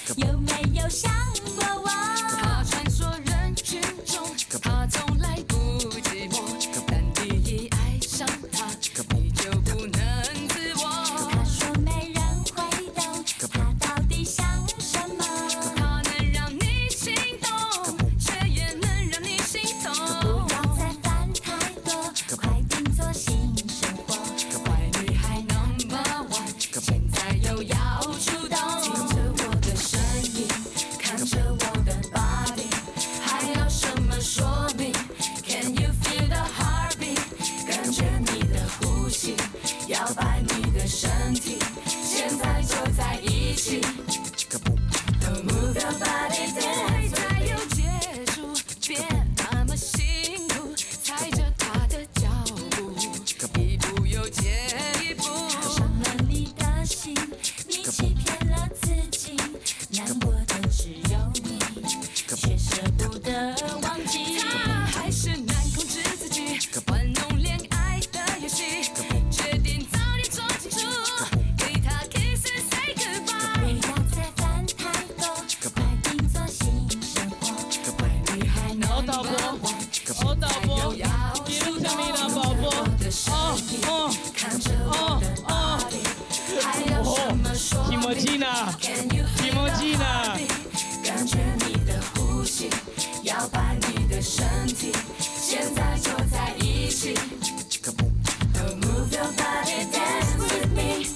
有没有想过我？他穿梭人群中，他从来不寂寞。但你一爱上他，你就不能自我。他说没人会懂，他到底想什么？他能让你心动，却也能让你心痛。不要再烦太多，快定做新生活。坏女孩 No.1， 现在又要出动。听着我的声音，看着我的 body， 还要什么说明 ？Can you feel the heartbeat？ 感觉你的呼吸，摇摆你的身体，现在就在一起。Don't move your body， 对，才有结束，别那么辛苦，踩着他的脚步，一步又接一步。伤了你的心，你欺骗了自己，难过的只有你，却舍不得忘记。他还是难控制自己，玩弄恋爱的游戏，决定早点做清楚，给他 kiss and say goodbye。不要再烦太多，快定做新生活。坏女孩 No.1， 导播， 又要一路出动。 上你的宝宝， 看着我的 body， 还要什么说明？ Can you feel the heartbeat？ 感觉你的呼吸，摇摆你的身体，现在就在一起。Don't move your body, dance with me.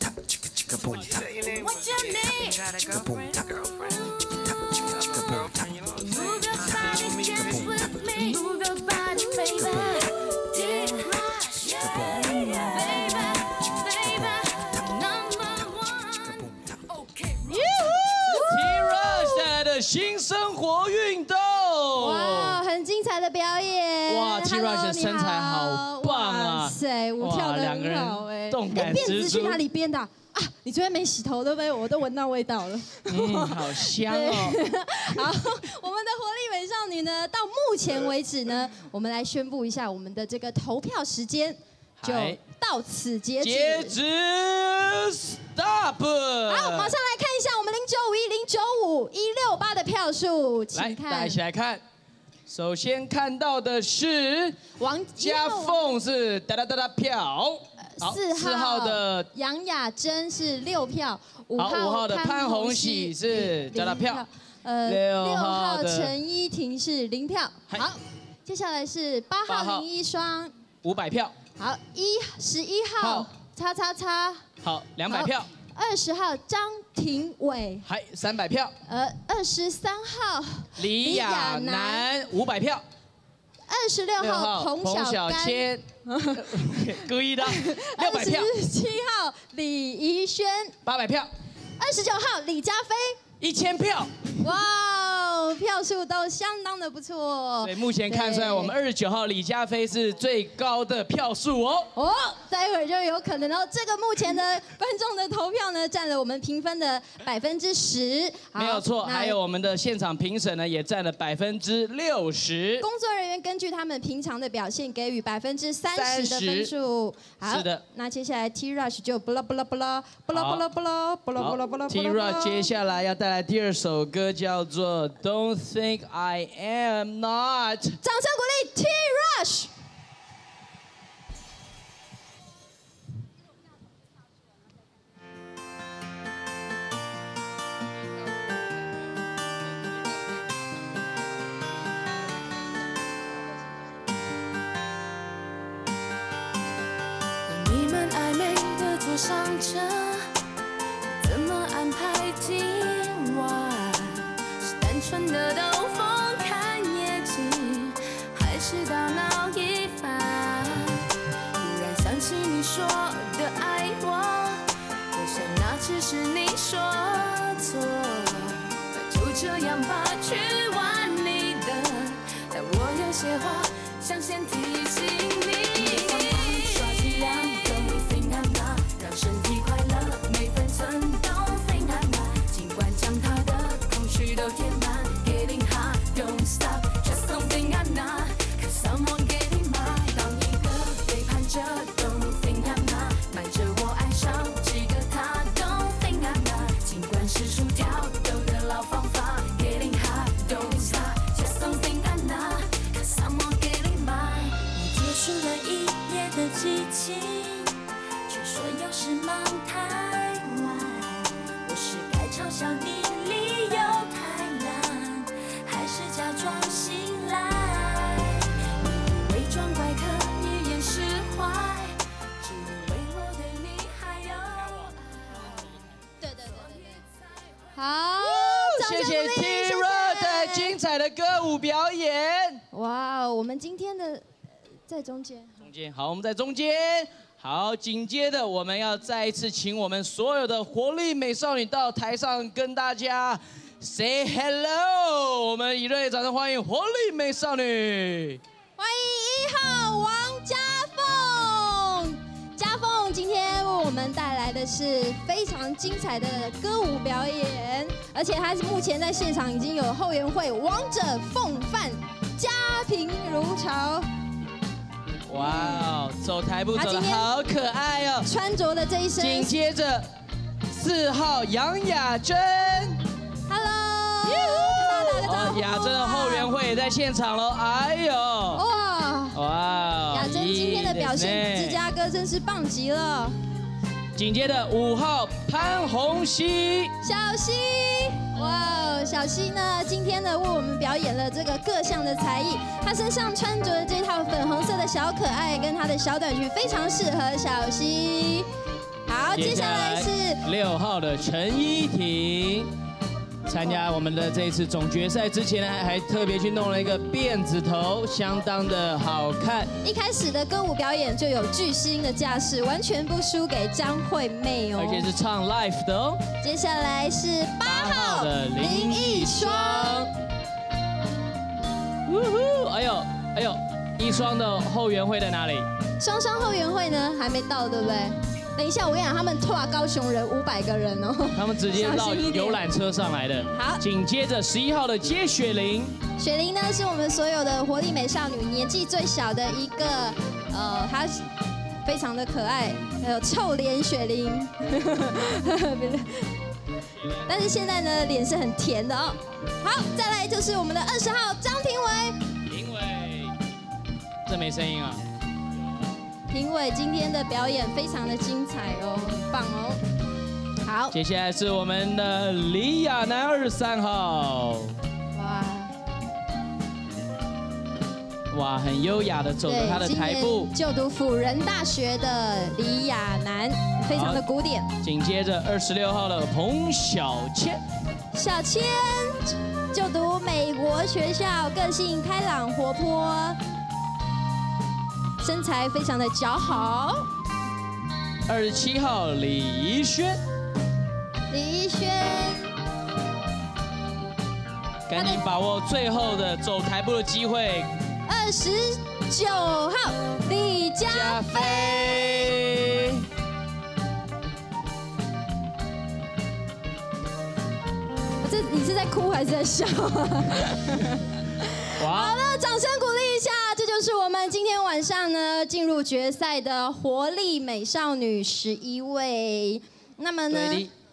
What's your name? Move your body, dance with me. Move your body, baby. Dick Rush, yeah, baby, baby, No.1. Okay, T-Rush 带来的新生活运动。 哇，很精彩的表演！ 哇 T-Rush 的身材好棒啊哇塞，舞跳的两个人很好哎， 动感辫十足子去哪里编的啊？你昨天没洗头对不对？我都闻到味道了。 好香哦！ 好，我们的活力美少女呢，到目前为止呢，我们来宣布一下我们的这个投票时间就到此截止。 截止 ，Stop！ 好，馬上来看一下我们095109516的票数， 来， 请大家看一起来看。首先看到的是王嘉凤是哒哒哒哒票，好 4 号的杨雅珍是6票，5 号的潘虹喜是哒哒票，6 号的陈依婷是0票。 嗨好，接下来是8 8 号号林一双， 500票， 好11号叉叉叉， 好200票， 20号张庭伟， 还300票， 23号李亚男500票 ，26号彭彭小干， 千，故意的600票 27号李怡轩 ，800票 ，29号李佳飞 ，1000票。 哇，票数都相当的不错。 所以目前看出来，我们29号李佳飞是最高的票数哦。 哦，待会儿就有可能哦。这个目前的观众的投票呢，占了我们评分的10%。 没有错，还有我们的现场评审呢，也占了60%。 工作人员根据他们平常的表现，给予30%的分数。好， 是的。 那接下来 T-Rush 就不啦不啦不啦不啦不啦不啦不啦不啦不啦。 T-Rush 接下来要带来第2首歌，叫做 Don't Think I Am Not。 掌声鼓励 T-Rush。 你们暧昧的坐上车，怎么安排今晚？是单纯的兜风看夜景，还是大闹一番？忽然想起你说的爱我，我想那只是你说错。那就这样吧，去玩你的，但我有些话想先提醒你。耍起两Don't think I'm not，让身体快乐每分寸Don't think I'm not，尽管将它的空虚都填满 ，Getting hot don't stop，just don't think I'm not，cause someone getting mine。当一个背叛者 Don't think I'm not，瞒着我爱上几个他 Don't think I'm not，尽管是薯条都。 忙太晚，我是该嘲笑你理由太难，还是假装醒来？你伪装怪客，你掩饰坏，只因为我对你还有爱。 对。好， 谢谢 Tira 的精彩的歌舞表演。 哇，我们今天的在中间。 好，我们在中间。好，紧接着我们要再一次请我们所有的活力美少女到台上跟大家 say hello。我们以热烈掌声欢迎活力美少女。 欢迎1号王家凤，家凤今天为我们带来的是非常精彩的歌舞表演，而且她目前在现场已经有后援会王者凤范，家贫如潮。 哇哦，走台步走得好可爱哦！ 穿着的这一身。 紧接着4号杨雅珍 ，Hello， 跟大家打个招呼。 雅珍的后援会也在现场喽，哎呦，哇， 雅珍今天的表现，芝加哥真是棒极了。 紧接着5号潘虹熙， 小溪，哇，小溪呢，今天呢为我们表演了这个各项的才艺。她身上穿着的这套粉红色的小可爱，跟她的小短裙非常适合小溪。好，接下来是 6号的陈依婷。参加我们的这一次总决赛之前呢，还特别去弄了一个辫子头，相当的好看。 一开始的歌舞表演就有巨星的架势，完全不输给张惠妹哦， 而且是唱 live 的哦。 接下来是8号的林奕双。呜呼，哎呦，一双的后援会在哪里？ 双双后援会呢还没到，对不对？等一下，我跟你讲，他们拓高雄人500个人哦， 他们直接到游览车上来的。 好， 紧接着11号的接雪玲。 雪玲呢是我们所有的活力美少女年纪最小的一个，她非常的可爱，还有臭脸雪玲。但是现在呢，脸是很甜的哦。好，再来就是我们的20号张庭伟。 庭伟，这没声音啊。 庭伟今天的表演非常的精彩哦，很棒哦。好， 接下来是我们的李亚男23号。哇，很优雅的走着他的台步。 就读辅仁大学的李亚男，非常的古典。 紧接着26号的彭小千。 小千就读美国学校，个性开朗活泼。身材非常的姣好。 27号李怡轩， 李怡轩， 赶紧把握最后的走台步的机会。 29号李佳菲，你是在哭还是在笑？好了，掌声鼓励一下，这就是我们今天晚上呢进入决赛的活力美少女11位。那么呢，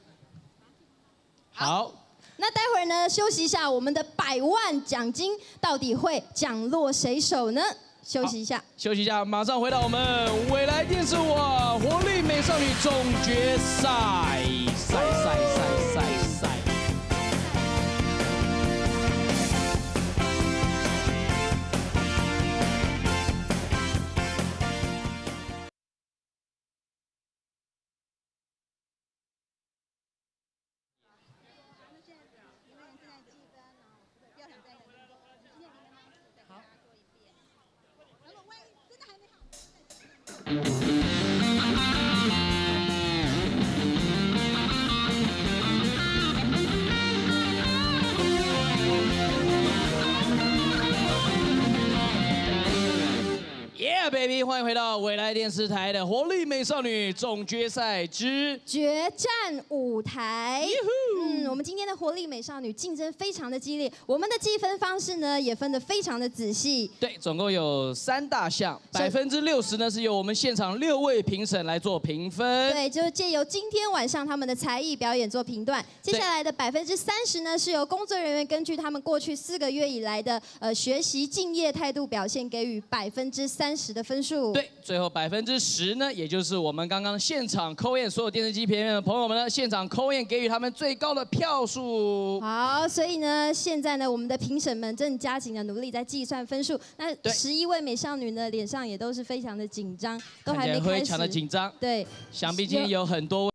好， 那待会儿呢休息一下，我们的100万奖金到底会降落谁手呢？休息一下， 休息一下，马上回到我们未来电视网活力美少女总决赛，赛。Yeah baby， 欢迎回到未来电视台的活力美少女总决赛之决战舞台。我们们今天的活力美少女竞争非常的激烈，我们的计分方式呢也分得非常的仔细。 对，总共有3大项，60%呢是由我们现场6位评审来做评分。 对，就是借由今天晚上他们的才艺表演做评断。接下来的30%呢是由工作人员根据他们过去4个月以来的学习敬业态度表现给予30%的分数。 对，最后10%呢，也就是我们刚刚现场call in所有电视机前面的朋友们呢，现场call in给予他们最高的票数。 好，所以呢，现在呢，我们的评审们正加紧的努力在计算分数。那11位美少女呢，脸上也都是非常的紧张，都还没开始。 非常的紧张。 对， 想必今天有很多位